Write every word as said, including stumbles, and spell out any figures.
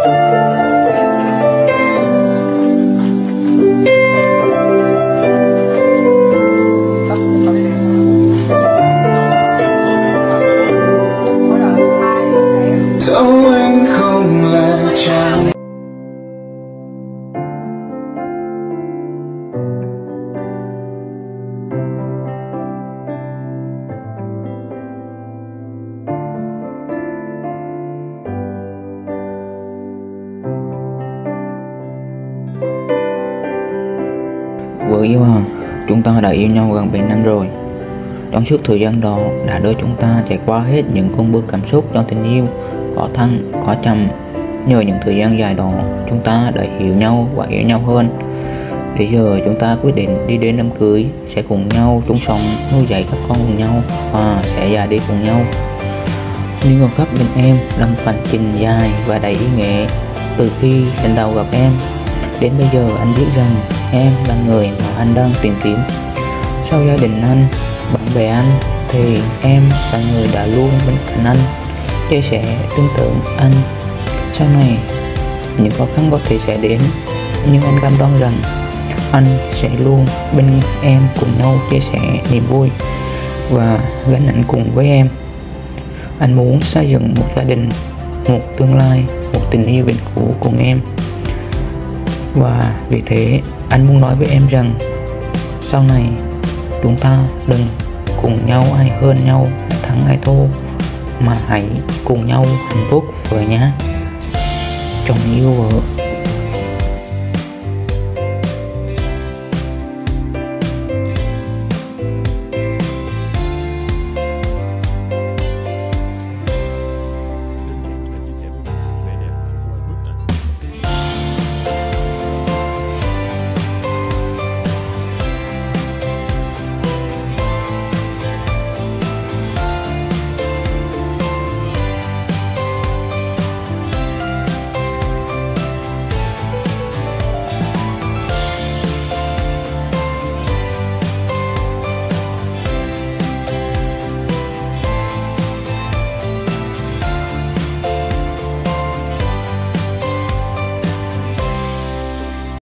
dẫu anh không là chàng. Với yêu Hoàng, chúng ta đã yêu nhau gần bảy năm rồi. Trong suốt thời gian đó đã đưa chúng ta trải qua hết những cung bậc cảm xúc trong tình yêu, có thăng, có trầm. Nhờ những thời gian dài đó, chúng ta đã hiểu nhau và yêu nhau hơn. Bây giờ chúng ta quyết định đi đến đám cưới, sẽ cùng nhau chung sống, nuôi dạy các con cùng nhau và sẽ già đi cùng nhau. Nhưng còn khắc bên em là một hành trình dài và đầy ý nghĩa. Từ khi lần đầu gặp em đến bây giờ, anh biết rằng em là người mà anh đang tìm kiếm. Sau gia đình anh, bạn bè anh thì em là người đã luôn bên cạnh anh, chia sẻ tin tưởng anh. Sau này những khó khăn có thể sẽ đến, nhưng anh cam đoan rằng anh sẽ luôn bên em, cùng nhau chia sẻ niềm vui và gánh nặng cùng với em. Anh muốn xây dựng một gia đình, một tương lai, một tình yêu vĩnh cửu cùng em. Và vì thế anh muốn nói với em rằng sau này chúng ta đừng cùng nhau ai hơn nhau, ai thắng ai thua, mà hãy cùng nhau hạnh phúc với nhé. Chồng yêu vợ